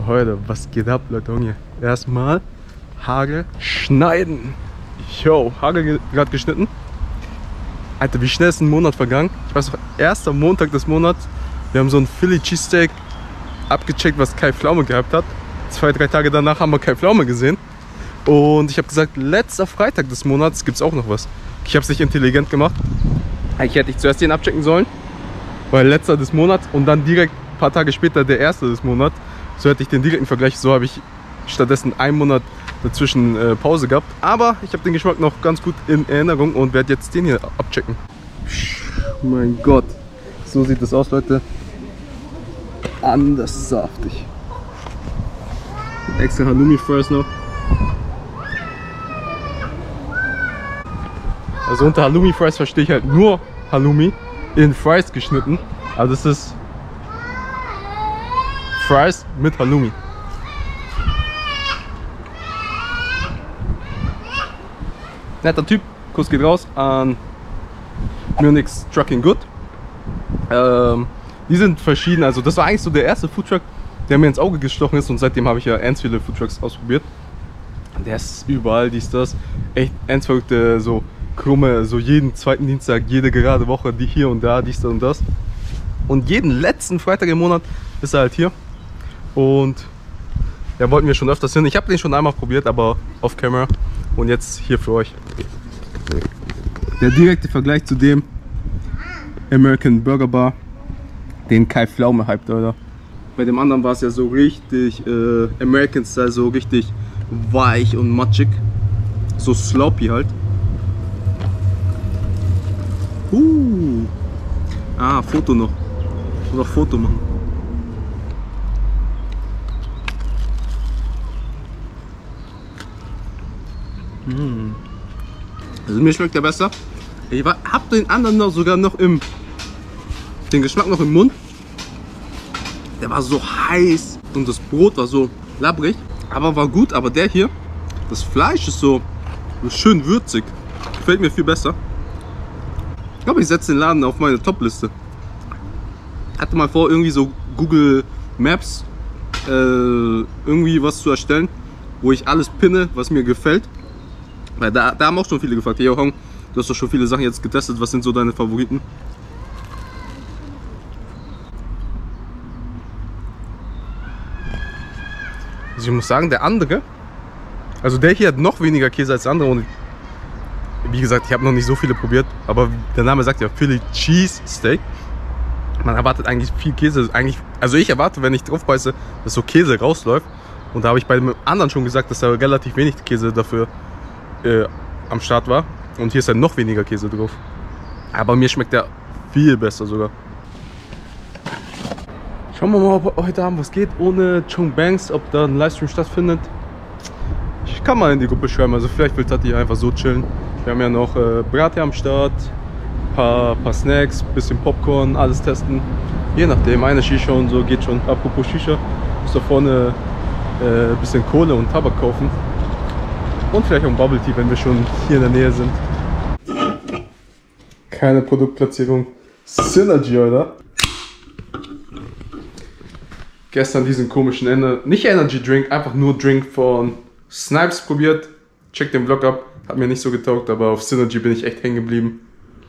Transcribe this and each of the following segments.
Leute, was geht ab, Leute? Junge, erstmal Haare schneiden. Yo, Haare gerade geschnitten. Alter, wie schnell ist ein Monat vergangen? Ich weiß noch, erster Montag des Monats. Wir haben so ein Philly Cheesesteak abgecheckt, was Kai Pflaume gehabt hat. 2-3 Tage danach haben wir Kai Pflaume gesehen. Und ich habe gesagt, letzter Freitag des Monats gibt es auch noch was. Ich habe es nicht intelligent gemacht. Eigentlich hätte ich zuerst den abchecken sollen, weil letzter des Monats und dann direkt ein paar Tage später der erste des Monats. So hätte ich den direkten Vergleich. So habe ich stattdessen einen Monat dazwischen Pause gehabt. Aber ich habe den Geschmack noch ganz gut in Erinnerung und werde jetzt den hier abchecken. Mein Gott, so sieht das aus, Leute. Anders saftig. Extra Halloumi Fries noch. Also unter Halloumi Fries verstehe ich halt nur Halloumi in Fries geschnitten. Also das ist Fries mit Halloumi. Netter Typ, Kuss geht raus an Munich Trucking Good. Die sind verschieden, also das war eigentlich so der erste Foodtruck, der mir ins Auge gestochen ist und seitdem habe ich ja ganz viele Foodtrucks ausprobiert. Der ist überall, dies, das, echt ernst verrückte, so krumme, so jeden zweiten Dienstag, jede gerade Woche, die hier und da, dies, das und das. Und jeden letzten Freitag im Monat ist er halt hier. Und ja, wollten wir schon öfters hin. Ich habe den schon einmal probiert, aber off camera. Und jetzt hier für euch. Der direkte Vergleich zu dem American Burger Bar, den Kai Pflaume hypt, oder? Bei dem anderen war es ja so richtig American Style, so richtig weich und matschig. So sloppy halt. Ah, Foto noch. Oder Foto machen. Also mir schmeckt der besser. Ich hab den anderen noch sogar noch den Geschmack noch im Mund. Der war so heiß und das Brot war so labbrig, aber war gut. Aber der hier, das Fleisch ist so schön würzig. Gefällt mir viel besser. Ich glaube, ich setze den Laden auf meine Top-Liste. Hatte mal vor, irgendwie so Google Maps irgendwie was zu erstellen, wo ich alles pinne, was mir gefällt. Weil da haben auch schon viele gefragt, hey Hong, du hast doch schon viele Sachen jetzt getestet, was sind so deine Favoriten? Also ich muss sagen, der andere, also der hier hat noch weniger Käse als der andere und wie gesagt, ich habe noch nicht so viele probiert, aber der Name sagt ja Philly Cheesesteak. Man erwartet eigentlich viel Käse, also ich erwarte, wenn ich drauf beiße, dass so Käse rausläuft. Und da habe ich bei dem anderen schon gesagt, dass da relativ wenig Käse dafür am Start war. Und hier ist halt noch weniger Käse drauf. Aber mir schmeckt der viel besser sogar. Schauen wir mal, ob heute Abend was geht ohne Chung Banks, ob da ein Livestream stattfindet. Ich kann mal in die Gruppe schreiben, also vielleicht will Tati einfach so chillen. Wir haben ja noch Braten am Start, paar Snacks, bisschen Popcorn, alles testen. Je nachdem, eine Shisha und so geht schon. Apropos Shisha, muss da vorne ein bisschen Kohle und Tabak kaufen. Und vielleicht auch ein Bubble Tea, wenn wir schon hier in der Nähe sind. Keine Produktplatzierung. Synergy, oder? Gestern diesen komischen nicht Energy Drink, einfach nur Drink von Snipes probiert. Check den Vlog ab. Hat mir nicht so getaugt, aber auf Synergy bin ich echt hängen geblieben.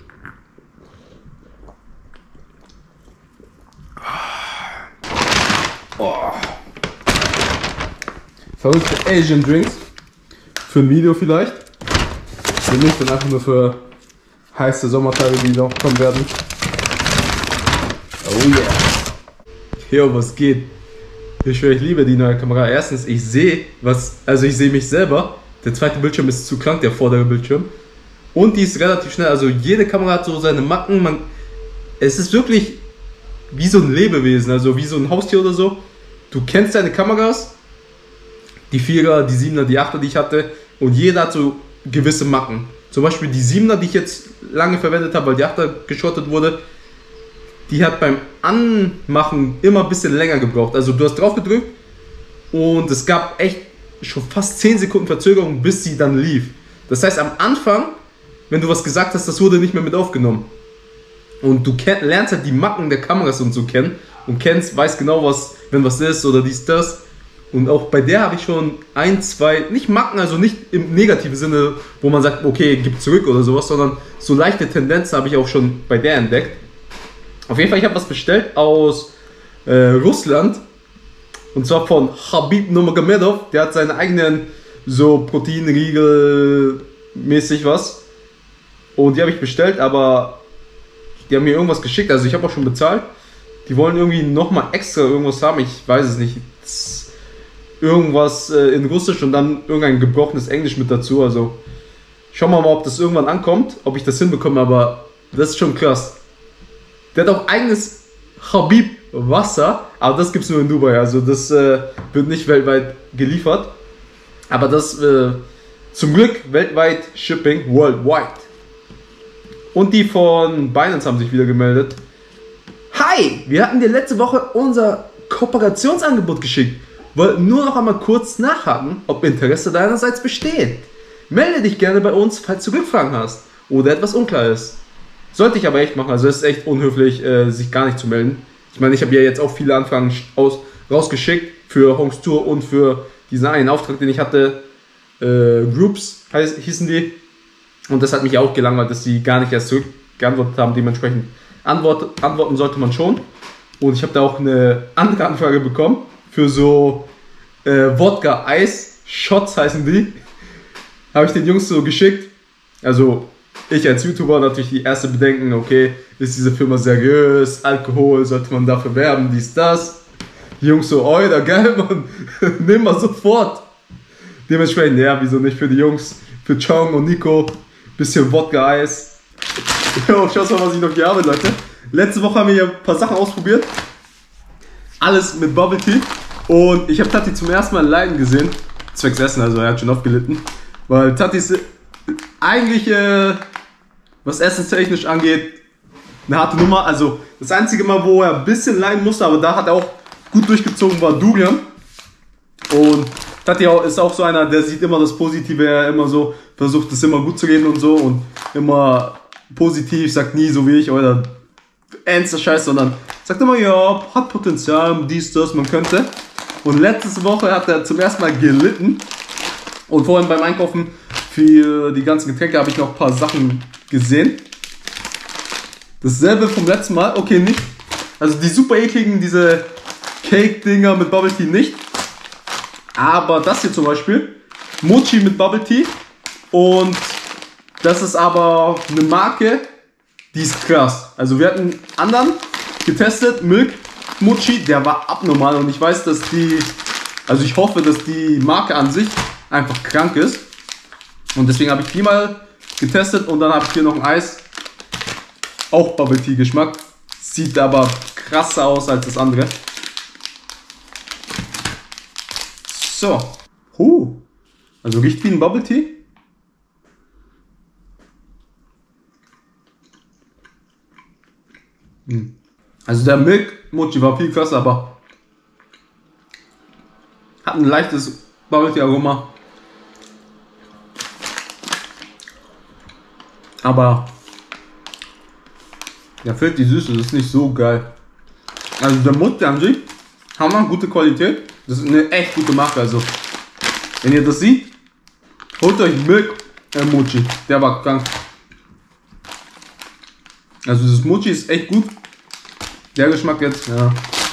Oh. Verrückte Asian Drinks. Für ein Video vielleicht. Für mich dann einfach nur für heiße Sommertage, die noch kommen werden. Oh yeah. Jo, was geht? Ich schwöre, ich liebe die neue Kamera. Erstens, ich sehe mich selber. Der zweite Bildschirm ist zu krank, der vordere Bildschirm. Und die ist relativ schnell. Also jede Kamera hat so seine Macken. Es ist wirklich wie so ein Lebewesen, also wie so ein Haustier oder so. Du kennst deine Kameras. Die 4er, die 7er, die 8er, die ich hatte. Und jeder hat so gewisse Macken. Zum Beispiel die 7er, die ich jetzt lange verwendet habe, weil die 8er geschrottet wurde. Die hat beim Anmachen immer ein bisschen länger gebraucht. Also du hast drauf gedrückt und es gab echt schon fast 10 Sekunden Verzögerung, bis sie dann lief. Das heißt, am Anfang, wenn du was gesagt hast, das wurde nicht mehr mit aufgenommen. Und du lernst halt die Macken der Kameras und so kennen und weißt genau, wenn was ist oder dies, das. Und auch bei der habe ich schon ein, zwei, nicht Macken, also nicht im negativen Sinne, wo man sagt, okay, gib zurück oder sowas, sondern so leichte Tendenzen habe ich auch schon bei der entdeckt. Auf jeden Fall, ich habe was bestellt aus Russland. Und zwar von Habib Nurmagomedov. Der hat seine eigenen so Proteinriegel mäßig was. Und die habe ich bestellt, aber die haben mir irgendwas geschickt. Also ich habe auch schon bezahlt. Die wollen irgendwie nochmal extra irgendwas haben. Ich weiß es nicht. Irgendwas in Russisch und dann irgendein gebrochenes Englisch mit dazu. Also schauen wir mal, ob das irgendwann ankommt. Ob ich das hinbekomme. Aber das ist schon krass. Der hat auch eigenes Habib Wasser, aber das gibt es nur in Dubai, also das wird nicht weltweit geliefert. Aber das zum Glück weltweit Shipping worldwide. Und die von Binance haben sich wieder gemeldet. Hi, wir hatten dir letzte Woche unser Kooperationsangebot geschickt. Wollten nur noch einmal kurz nachhaken, ob Interesse deinerseits besteht. Melde dich gerne bei uns, falls du Rückfragen hast oder etwas unklar ist. Sollte ich aber echt machen, also es ist echt unhöflich, sich gar nicht zu melden. Ich meine, ich habe ja jetzt auch viele Anfragen rausgeschickt für Hongs Tour und für diesen einen Auftrag, den ich hatte. Groups hießen die. Und das hat mich auch gelangweilt, dass die gar nicht erst zurückgeantwortet haben. Dementsprechend antworten sollte man schon. Und ich habe da auch eine andere Anfrage bekommen für so Wodka-Eis-Shots heißen die. Habe ich den Jungs so geschickt. Also ich als YouTuber natürlich die erste Bedenken, okay, ist diese Firma seriös, Alkohol, sollte man dafür werben, dies, das. Die Jungs so, da geil, Mann, nimm mal sofort. Dementsprechend, ja, wieso nicht für die Jungs, für Chong und Nico, bisschen Wodka-Eis. Schaut mal, was ich noch hier habe, Leute. Letzte Woche haben wir hier ein paar Sachen ausprobiert. Alles mit Bubble Tea. Und ich habe Tati zum ersten Mal leiden gesehen. Zwecks Essen, also er hat schon oft gelitten. Weil Tati ist eigentlich, was essenstechnisch angeht, eine harte Nummer. Also das einzige Mal, wo er ein bisschen leiden musste, aber da hat er auch gut durchgezogen, war Durian. Und Tati ist auch so einer, der sieht immer das Positive, er immer so versucht es immer gut zu reden und so und immer positiv, sagt nie so wie ich, oder ernster Scheiß, sondern sagt immer, ja, hat Potenzial, dies, das, man könnte. Und letzte Woche hat er zum ersten Mal gelitten und vorhin beim Einkaufen für die ganzen Getränke habe ich noch ein paar Sachen gesehen. Dasselbe vom letzten Mal, okay, nicht. Also die super ekligen, diese Cake-Dinger mit Bubble Tea nicht. Aber das hier zum Beispiel, Mochi mit Bubble Tea. Und das ist aber eine Marke, die ist krass. Also wir hatten einen anderen getestet, Milk Mochi, der war abnormal. Und ich weiß, dass also ich hoffe, dass die Marke an sich einfach krank ist. Und deswegen habe ich die mal getestet und dann habe ich hier noch ein Eis. Auch Bubble Tea Geschmack. Sieht aber krasser aus als das andere. So. Also riecht wie ein Bubble Tea. Also der Milk Mochi war viel krasser, aber hat ein leichtes Bubble Tea Aroma. Aber da fehlt die Süße, das ist nicht so geil. Also der Mochi an sich, haben wir gute Qualität. Das ist eine echt gute Marke, also wenn ihr das seht, holt euch Milk Mochi, der war krank. Also das Mochi ist echt gut. Der Geschmack jetzt, ja.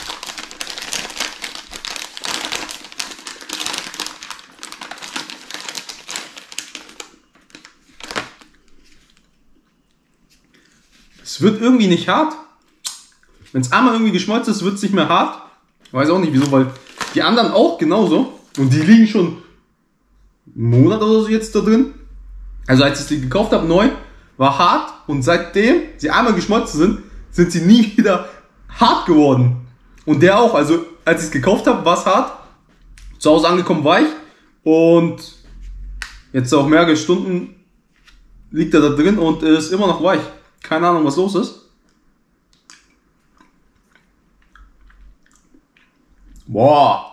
Es wird irgendwie nicht hart. Wenn es einmal irgendwie geschmolzen ist, wird es nicht mehr hart. Ich weiß auch nicht wieso, weil die anderen auch genauso. Und die liegen schon einen Monat oder so jetzt da drin. Also als ich die gekauft habe, neu, war hart. Und seitdem sie einmal geschmolzen sind, sind sie nie wieder hart geworden. Und der auch. Also als ich es gekauft habe, war es hart. Zu Hause angekommen weich. Und jetzt auch mehrere Stunden liegt er da drin und ist immer noch weich. Keine Ahnung, was los ist. Boah.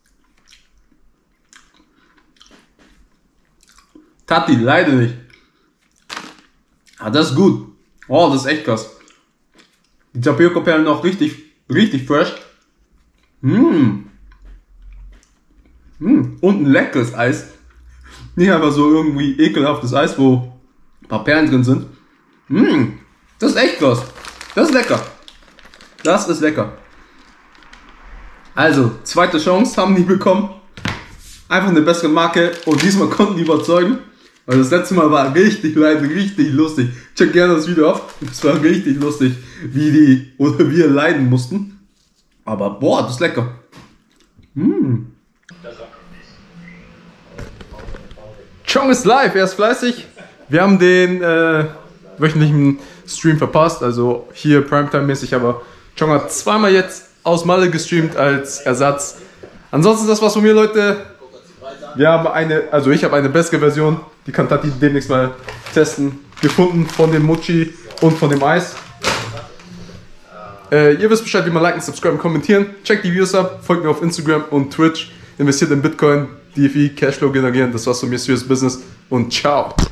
Tati, leider nicht. Ah, das ist gut. Oh, das ist echt krass. Die Tapioca-Perlen noch richtig fresh. Und ein leckeres Eis. Nicht einfach so irgendwie ekelhaftes Eis, wo ein paar Perlen drin sind. Das ist echt krass. Das ist lecker. Das ist lecker. Also, zweite Chance haben die bekommen. Einfach eine bessere Marke und diesmal konnten die überzeugen. Weil das letzte Mal war richtig lustig. Check gerne das Video ab. Es war richtig lustig, wie wir leiden mussten. Aber boah, das ist lecker. Chong ist live, er ist fleißig. Wir haben den wöchentlichen Stream verpasst, also hier Primetime-mäßig, aber Chong hat zweimal jetzt aus Malle gestreamt als Ersatz. Ansonsten das war's von mir, Leute. Wir haben ich habe eine bessere Version, die kann Tati demnächst mal testen, gefunden von dem Mochi und von dem Eis. Ihr wisst Bescheid, wie man liken, subscriben, kommentieren. Checkt die Videos ab, folgt mir auf Instagram und Twitch. Investiert in Bitcoin, DeFi, Cashflow generieren. Das war's von mir, Serious Business und ciao.